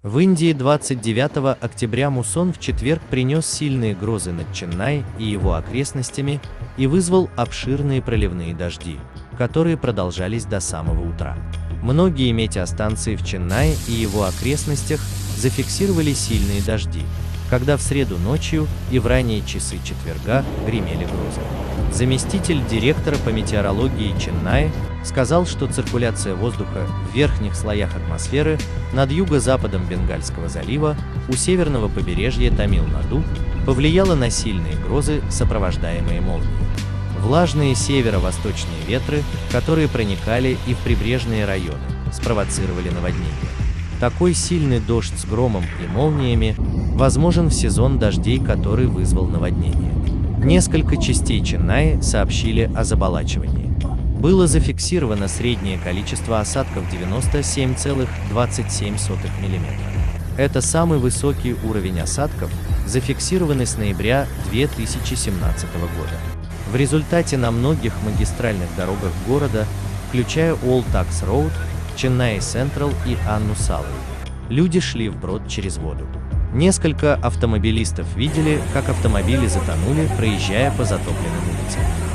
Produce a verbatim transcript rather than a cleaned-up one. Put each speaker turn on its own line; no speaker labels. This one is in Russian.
В Индии двадцать девятого октября муссон в четверг принес сильные грозы над Ченнай и его окрестностями и вызвал обширные проливные дожди, которые продолжались до самого утра. Многие метеостанции в Ченнай и его окрестностях зафиксировали сильные дожди, когда в среду ночью и в ранние часы четверга гремели грозы. Заместитель директора по метеорологии Ченнай сказал, что циркуляция воздуха в верхних слоях атмосферы над юго-западом Бенгальского залива у северного побережья Тамил-Наду повлияла на сильные грозы, сопровождаемые молнией. Влажные северо-восточные ветры, которые проникали и в прибрежные районы, спровоцировали наводнение. Такой сильный дождь с громом и молниями возможен в сезон дождей, который вызвал наводнение. Несколько частей Ченнаи сообщили о заболачивании. Было зафиксировано среднее количество осадков девяносто семь целых двадцать семь сотых миллиметра. Это самый высокий уровень осадков, зафиксированный с ноября две тысячи семнадцатого года. В результате на многих магистральных дорогах города, включая Old Tax Road, Chennai Central и Анну Салой, люди шли вброд через воду. Несколько автомобилистов видели, как автомобили затонули, проезжая по затопленным улицам.